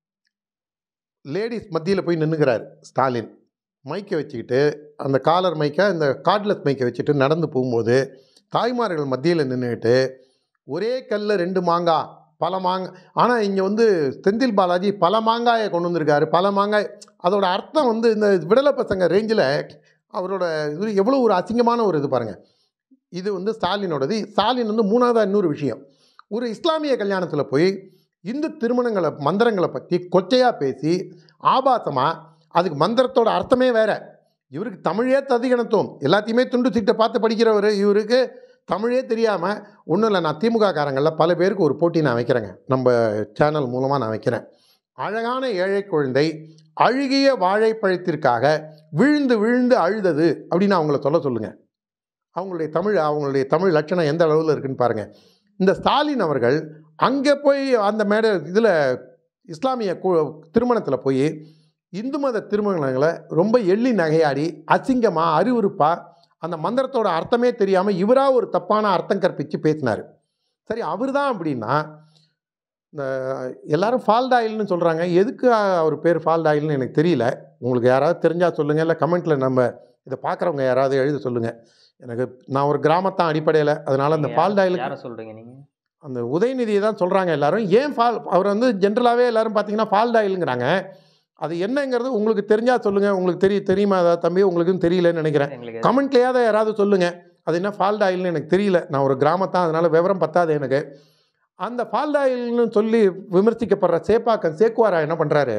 [SPEAKER 1] லேடிஸ் மத்தியில் போய் நின்றுக்கிறார் ஸ்டாலின், மைக்கை வச்சுக்கிட்டு, அந்த காலர் மைக்கை இந்த கார்ட்லெஸ் மைக்கை வச்சுட்டு நடந்து போகும்போது தாய்மார்கள் மத்தியில் நின்றுக்கிட்டு ஒரே கல்ல 2 மாங்காய், பல மாங்காய். ஆனால் இங்கே வந்து செந்தில் பாலாஜி பல மாங்காயை கொண்டு வந்திருக்காரு, பல மாங்காய். அதோட அர்த்தம் வந்து இந்த விடலை பசங்க ரேஞ்சில் அவரோட இது எவ்வளோ ஒரு அசிங்கமான ஒரு இது பாருங்கள். இது வந்து ஸ்டாலினோடது. ஸ்டாலின் வந்து 3ஆவதாக இன்னொரு விஷயம், ஒரு இஸ்லாமிய கல்யாணத்தில் போய் இந்து திருமணங்களை மந்திரங்களை பற்றி கொச்சையாக பேசி ஆபாசமாக, அதுக்கு மந்திரத்தோட அர்த்தமே வேறு. இவருக்கு தமிழே ததிகணத்துவம், எல்லாத்தையுமே துண்டு சீட்டை பார்த்து படிக்கிறவர், இவருக்கு தமிழே தெரியாமல். ஒன்றும் இல்லை, நான் திமுக காரங்களில் பல பேருக்கு ஒரு போட்டி நான் வைக்கிறேங்க, நம்ம சேனல் மூலமாக நான் வைக்கிறேன். அழகான ஏழை குழந்தை அழுகிய வாழைப்பழத்திற்காக விழுந்து விழுந்து அழுதது அப்படின்னு அவங்கள சொல்லுங்கள். அவங்களுடைய தமிழ் லட்சணம் எந்த அளவில் இருக்குன்னு பாருங்கள். இந்த ஸ்டாலின் அவர்கள் அங்கே போய் அந்த மேடை இதில் இஸ்லாமிய திருமணத்தில் போய் இந்து மத திருமணங்களை ரொம்ப எள்ளி நகையாடி அசிங்கமாக அறிவுறுப்பாக அந்த மந்திரத்தோட அர்த்தமே தெரியாமல் இவராக ஒரு தப்பான அர்த்தம் கற்பித்து பேசினார். சரி, அவர் தான் அப்படின்னா இந்த எல்லாரும் ஃபால்ட் ஆயில்னு சொல்கிறாங்க. எதுக்கு அவர் பேர் ஃபால்ட் ஆயில்னு எனக்கு தெரியல. உங்களுக்கு யாராவது தெரிஞ்சால் சொல்லுங்கள், இல்லை கமெண்ட்டில் நம்ம இதை பார்க்குறவங்க யாராவது எழுத சொல்லுங்கள். எனக்கு நான் ஒரு கிராமத்தான் அடிப்படையில், அதனால் அந்த ஃபால்ட் ஆயில்
[SPEAKER 2] யாரை சொல்கிறீங்க நீங்கள்?
[SPEAKER 1] அந்த உதயநிதியை தான் சொல்கிறாங்க எல்லாரும். ஏன் அவர் வந்து ஜென்ரலாகவே எல்லோரும் பார்த்தீங்கன்னா ஃபால்ட் ஆயிலுங்கிறாங்க. அது என்னங்கிறது உங்களுக்கு தெரிஞ்சால் சொல்லுங்கள். உங்களுக்கு தெரியுமா தம்பி? உங்களுக்கும் தெரியலன்னு நினைக்கிறேன். கமெண்ட்லேயாவது யாராவது சொல்லுங்கள், அது என்ன ஃபால்ட் ஆயில்னு எனக்கு தெரியல. நான் ஒரு கிராமத்தான், அதனால் விவரம் பத்தாது எனக்கு. அந்த ஃபால்ட் ஆயில்னு சொல்லி விமர்சிக்கப்படுற சேக்குவாரா என்ன பண்ணுறாரு,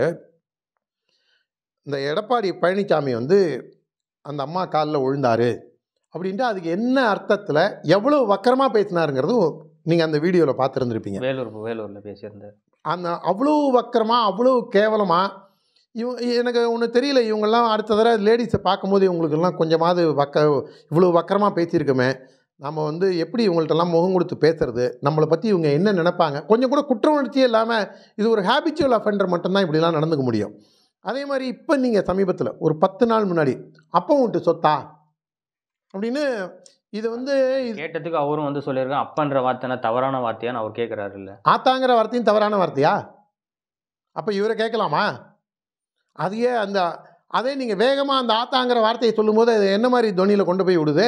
[SPEAKER 1] இந்த எடப்பாடி பழனிசாமி வந்து அந்த அம்மா காலில் விழுந்தார் அப்படின்ட்டு அதுக்கு என்ன அர்த்தத்தில் எவ்வளோ வக்கரமாக பேசினாருங்கிறதும் நீங்கள் அந்த வீடியோவில் பார்த்துருந்துருப்பீங்க.
[SPEAKER 2] வேலூரில் பேசியிருந்தார்.
[SPEAKER 1] அந்த அவ்வளோ வக்கரமாக, அவ்வளோ கேவலமாக, எனக்கு ஒன்று தெரியல, இவங்கெல்லாம் அடுத்த தடவை லேடிஸை பார்க்கும்போது இவங்களுக்கெல்லாம் கொஞ்சமாவது இவ்வளோ வக்கரமாக பேசியிருக்கோமே, நம்ம வந்து எப்படி இவங்கள்ட்டெல்லாம் முகம் கொடுத்து பேசுறது, நம்மளை பற்றி இவங்க என்ன நினைப்பாங்க, கொஞ்சம் கூட குற்ற உணர்ச்சியே இல்லாமல் இது ஒரு ஹேபிச்சுவல் அஃபெண்டர் மட்டும்தான் இப்படிலாம் நடந்துக்க முடியும். அதே மாதிரி இப்போ நீங்கள் சமீபத்தில் ஒரு 10 நாள் முன்னாடி அப்போ விட்டு சொத்தா அப்படின்னு இது வந்து
[SPEAKER 2] கேட்டதுக்கு அவரும் வந்து சொல்லியிருக்காங்க, அப்பன்ற வார்த்தைனா தவறான வார்த்தையான்னு அவர் கேட்குறாரு. இல்லை,
[SPEAKER 1] ஆத்தாங்கிற வார்த்தையும் தவறான வார்த்தையா? அப்போ இவரை கேட்கலாமா? அதையே அதே நீங்கள் வேகமாக அந்த ஆத்தாங்கிற வார்த்தையை சொல்லும்போது அது என்ன மாதிரி துணியில் கொண்டு போய் விடுது?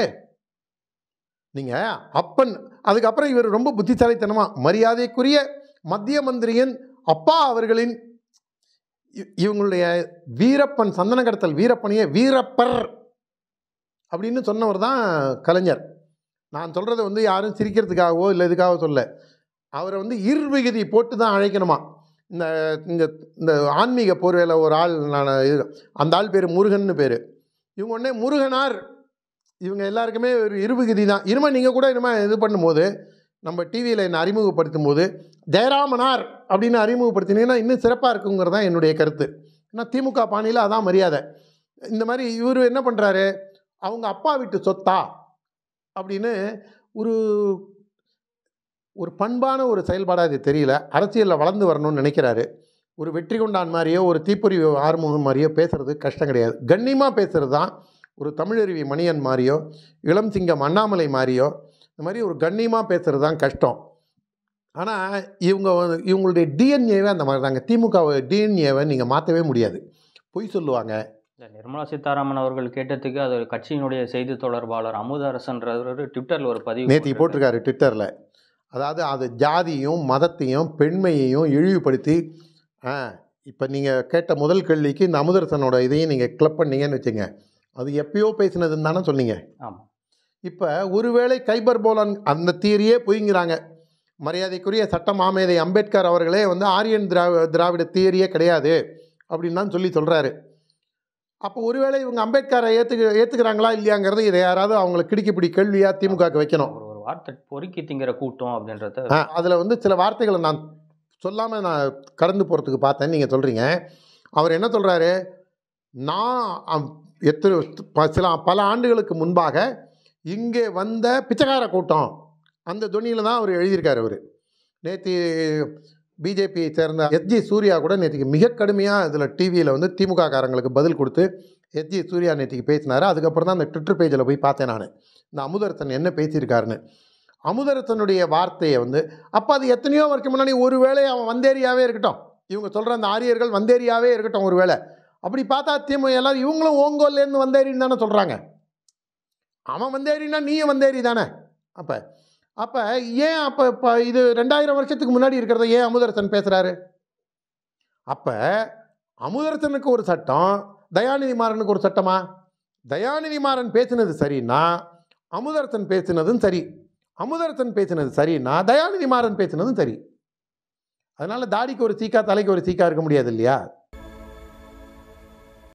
[SPEAKER 1] நீங்கள் அப்பன், அதுக்கப்புறம் இவர் ரொம்ப புத்திசாலித்தனமாக மரியாதைக்குரிய மத்திய மந்திரியின் அப்பா அவர்களின் இவங்களுடைய வீரப்பன், சந்தன கடத்தல் வீரப்பனையே வீரப்பர் அப்படின்னு சொன்னவர் தான் கலைஞர். நான் சொல்கிறத வந்து யாரும் சிரிக்கிறதுக்காகவோ இல்லை இதுக்காக சொல்ல, அவரை வந்து இர்விகுதி போட்டு தான் அழைக்கணுமா. இந்த இந்த ஆன்மீக போர்வையில் ஒரு ஆள், நான் அந்த ஆள் பேர் முருகன்னு பேர். இவங்க உடனே முருகனார், இவங்க எல்லாருக்குமே ஒரு இருவிகுதி தான். இனிமேல் நீங்கள் கூட இனிமேல் இது பண்ணும்போது, நம்ம டிவியில் என்னை அறிமுகப்படுத்தும் போது ஜெயராமனார் அப்படின்னு அறிமுகப்படுத்தினீங்கன்னா இன்னும் சிறப்பாக இருக்குங்கிறது தான் என்னுடைய கருத்து. ஏன்னா திமுக பாணியில் அதான் மரியாதை. இந்த மாதிரி இவர் என்ன பண்ணுறாரு, அவங்க அப்பா வீட்டு சொத்தா அப்படின்னு ஒரு ஒரு பண்பான ஒரு செயல்பாடாக இது தெரியல. அரசியலில் வளர்ந்து வரணும்னு நினைக்கிறாரு. ஒரு வெற்றி கொண்டான் மாதிரியோ ஒரு தீப்பொறி ஆறுமுகம் மாதிரியோ பேசுகிறது கஷ்டம் கிடையாது. கண்ணியமாக பேசுகிறது தான் ஒரு தமிழருவி மணியன் மாதிரியோ இளம் சிங்கம் அண்ணாமலை மாதிரியோ இந்த மாதிரி ஒரு கண்ணியமாக பேசுகிறது தான் கஷ்டம். ஆனால் இவங்களுடைய டிஎன்ஏவே அந்த மாதிரி தாங்க. திமுக டிஎன்ஏவை நீங்கள் மாற்றவே முடியாது. பொய் சொல்லுவாங்க.
[SPEAKER 2] நிர்மலா சீதாராமன் அவர்கள் கேட்டதுக்கு அது கட்சியினுடைய செய்தி தொடர்பாளர் அமுதரசன்றவர் ட்விட்டரில் ஒரு பதிவு
[SPEAKER 1] நேற்று போட்டிருக்காரு ட்விட்டரில். அதாவது அது ஜாதியும் மதத்தையும் பெண்மையையும் இழிவுபடுத்தி, இப்போ நீங்கள் கேட்ட முதல் கேள்விக்கு இந்த அமுதரசனோட இதையும் நீங்கள் கிளப் பண்ணீங்கன்னு வச்சுங்க, அது எப்பயோ பேசினதுன்னு தானே சொன்னீங்க.
[SPEAKER 2] ஆமாம்.
[SPEAKER 1] இப்போ ஒருவேளை கைபர் போலன் அந்த தியரியே பொய்ங்கிறாங்க. மரியாதைக்குரிய சட்ட மாமேதை அம்பேத்கர் அவர்களே வந்து ஆரியன் திராவிட தியரியே கிடையாது அப்படின்னு தான் சொல்கிறாரு. அப்போ ஒருவேளை இவங்க அம்பேத்கரை ஏற்றுக்கிறாங்களா இல்லையாங்கிறது இதை யாராவது அவங்களை கிடிக்கிப்பிடி கேள்வியாக திமுகவுக்கு வைக்கணும்.
[SPEAKER 2] ஒரு வார்த்தை பொறுக்கி திங்கிற கூட்டம் அப்படின்றத
[SPEAKER 1] அதில் வந்து சில வார்த்தைகளை நான் சொல்லாமல் நான் கடந்து போகிறதுக்கு பார்த்தேன். நீங்கள் சொல்கிறீங்க, அவர் என்ன சொல்கிறாரு, நான் பல ஆண்டுகளுக்கு முன்பாக இங்கே வந்த பிச்சைக்கார கூட்டம், அந்த துணியில் தான் அவர் எழுதியிருக்கார். அவர் நேற்று பிஜேபியை சேர்ந்த எஸ்ஜி சூர்யா கூட நேற்றுக்கு மிக கடுமையாக இதில் டிவியில் வந்து திமுக காரங்களுக்கு பதில் கொடுத்து எஸ்ஜி சூர்யா நேற்றுக்கு பேசினார். அதுக்கப்புறம் தான் அந்த ட்விட்டர் பேஜில் போய் பார்த்தேன் நான் இந்த அமுதரசன் என்ன பேசியிருக்காருன்னு. அமுதரசனுடைய வார்த்தையை வந்து அப்போ அது எத்தனையோ வருஷம் முன்னாடி ஒருவேளை அவன் வந்தேரியாவே இருக்கட்டும், இவங்க சொல்கிற அந்த ஆரியர்கள் வந்தேரியாவே இருக்கட்டும், ஒருவேளை அப்படி பார்த்தா திமுக எல்லாரும் இவங்களும் ஓங்கோல்லேருந்து வந்தேரின்னு தானே சொல்கிறாங்க. அவன் வந்தேரின்னா நீயும் வந்தேரி தானே. அப்போ ஏன் இப்போ இது 2000 வருஷத்துக்கு முன்னாடி இருக்கிறத ஏன் அமுதரசன் பேசுகிறாரு? அப்போ அமுதரசனுக்கு ஒரு சட்டம், தயாநிதி மாறனுக்கு ஒரு சட்டமா? தயாநிதி மாறன் பேசினது சரின்னா அமுதரசன் பேசினதும் சரி, அமுதரசன் பேசினது சரின்னா தயாநிதி மாறன் பேசினதும் சரி. அதனால் தாடிக்கு ஒரு சீக்கா தலைக்கு ஒரு சீக்கா இருக்க முடியாது இல்லையா?